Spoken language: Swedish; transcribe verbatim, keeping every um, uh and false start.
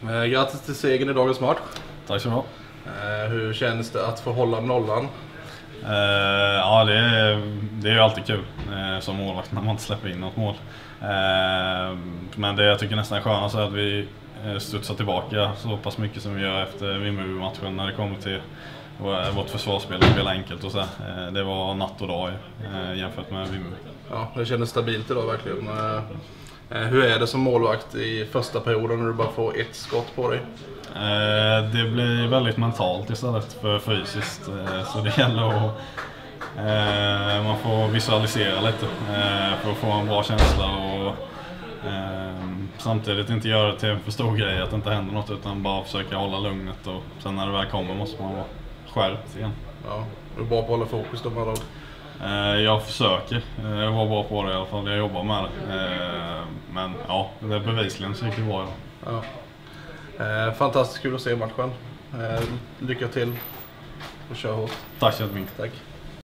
Eh, grattis till segern i dagens match. Tack så mycket. Eh, hur känns det att få hålla nollan? Eh, ja, det är, det är ju alltid kul eh, som målvakt när man inte släpper in något mål. Eh, men det jag tycker nästan är skönast är att vi studsar tillbaka så pass mycket som vi gör efter Vimmerby-matchen när det kommer till vårt försvarsspel och spela enkelt och så. Eh, det var natt och dag eh, jämfört med Vimmerby. Ja, det kändes stabilt idag verkligen. Eh, hur är det som målvakt i första perioden när du bara får ett skott på dig? Eh, det blir väldigt mentalt istället för fysiskt, eh, så det gäller att eh, man får visualisera lite eh, för att få en bra känsla och eh, samtidigt inte göra det till en för stor grej att det inte händer något utan bara försöka hålla lugnet och sen när det väl kommer måste man vara skärpt igen. Ja, du är bra på att hålla fokus då med eh, Jag försöker eh, vara bra på det i alla fall, jag jobbar med det eh, men ja, det är bevisligen så gick det bra idag. Ja. Eh, fantastiskt kul att se matchen. Eh, lycka till och kör hårt. Tack så mycket. Tack.